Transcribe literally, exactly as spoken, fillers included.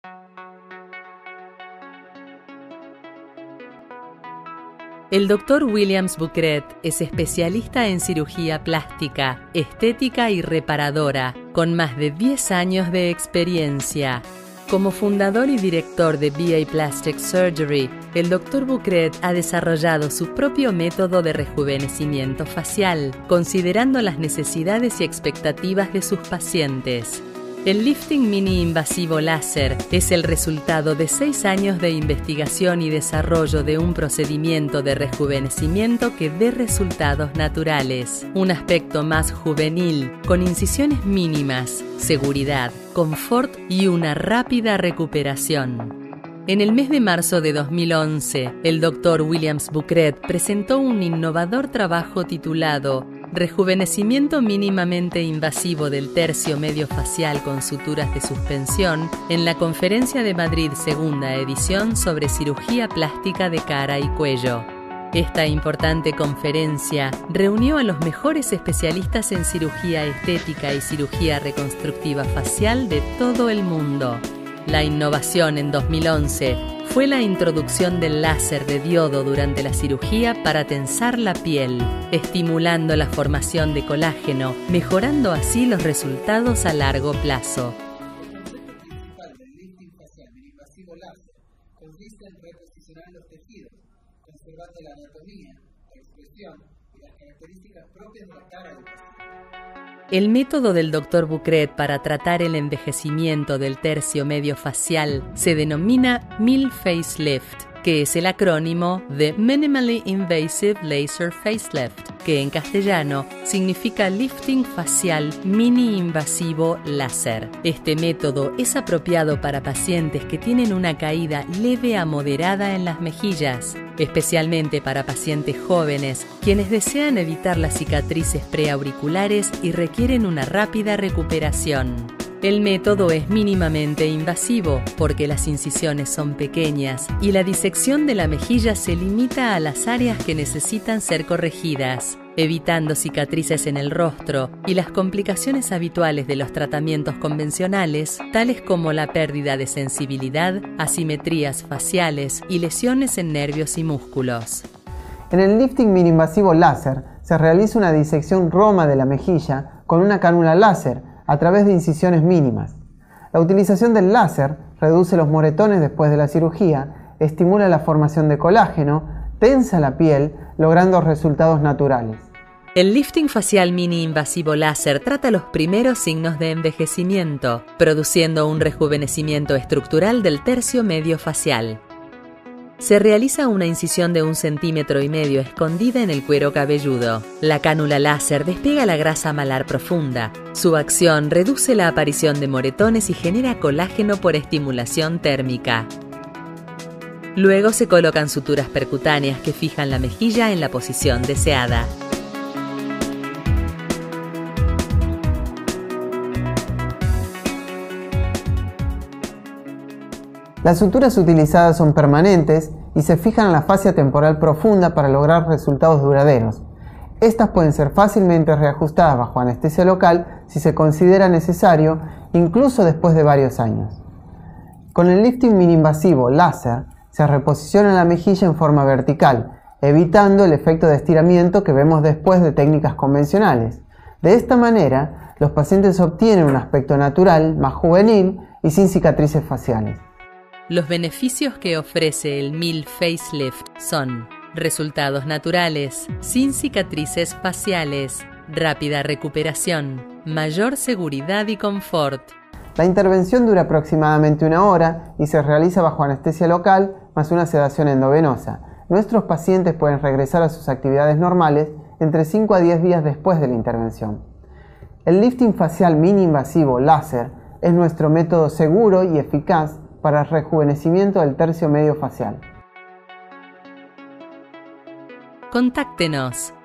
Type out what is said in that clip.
El doctor Williams Bucret es especialista en cirugía plástica, estética y reparadora, con más de diez años de experiencia. Como fundador y director de B A Plastic Surgery, el doctor Bucret ha desarrollado su propio método de rejuvenecimiento facial, considerando las necesidades y expectativas de sus pacientes. El lifting mini invasivo láser es el resultado de seis años de investigación y desarrollo de un procedimiento de rejuvenecimiento que dé resultados naturales, un aspecto más juvenil, con incisiones mínimas, seguridad, confort y una rápida recuperación. En el mes de marzo de dos mil once, el doctor Williams Bucret presentó un innovador trabajo titulado Rejuvenecimiento mínimamente invasivo del tercio medio facial con suturas de suspensión en la Conferencia de Madrid segunda edición sobre cirugía plástica de cara y cuello. Esta importante conferencia reunió a los mejores especialistas en cirugía estética y cirugía reconstructiva facial de todo el mundo. La innovación en dos mil once fue la introducción del láser de diodo durante la cirugía para tensar la piel, estimulando la formación de colágeno, mejorando así los resultados a largo plazo. El concepto principal del lifting facial mini-invasivo láser consiste en reposicionar los tejidos, conservando la anatomía, la expresión y las características propias de la cara del paciente. El método del doctor Bucret para tratar el envejecimiento del tercio medio facial se denomina M I L Facelift, que es el acrónimo de Minimally Invasive Laser Facelift, que en castellano significa lifting facial mini invasivo láser. Este método es apropiado para pacientes que tienen una caída leve a moderada en las mejillas, especialmente para pacientes jóvenes, quienes desean evitar las cicatrices preauriculares y requieren una rápida recuperación. El método es mínimamente invasivo porque las incisiones son pequeñas y la disección de la mejilla se limita a las áreas que necesitan ser corregidas, evitando cicatrices en el rostro y las complicaciones habituales de los tratamientos convencionales, tales como la pérdida de sensibilidad, asimetrías faciales y lesiones en nervios y músculos. En el lifting mini-invasivo láser se realiza una disección roma de la mejilla con una cánula láser a través de incisiones mínimas. La utilización del láser reduce los moretones después de la cirugía, estimula la formación de colágeno, tensa la piel, logrando resultados naturales. El lifting facial mini invasivo láser trata los primeros signos de envejecimiento, produciendo un rejuvenecimiento estructural del tercio medio facial. Se realiza una incisión de un centímetro y medio escondida en el cuero cabelludo. La cánula láser despega la grasa malar profunda. Su acción reduce la aparición de moretones y genera colágeno por estimulación térmica. Luego se colocan suturas percutáneas que fijan la mejilla en la posición deseada. Las suturas utilizadas son permanentes y se fijan en la fascia temporal profunda para lograr resultados duraderos. Estas pueden ser fácilmente reajustadas bajo anestesia local si se considera necesario, incluso después de varios años. Con el lifting mini-invasivo láser se reposiciona la mejilla en forma vertical, evitando el efecto de estiramiento que vemos después de técnicas convencionales. De esta manera, los pacientes obtienen un aspecto natural, más juvenil y sin cicatrices faciales. Los beneficios que ofrece el M I L Facelift son resultados naturales, sin cicatrices faciales, rápida recuperación, mayor seguridad y confort. La intervención dura aproximadamente una hora y se realiza bajo anestesia local más una sedación endovenosa. Nuestros pacientes pueden regresar a sus actividades normales entre cinco a diez días después de la intervención. El lifting facial mini invasivo láser es nuestro método seguro y eficaz para el rejuvenecimiento del tercio medio facial. Contáctenos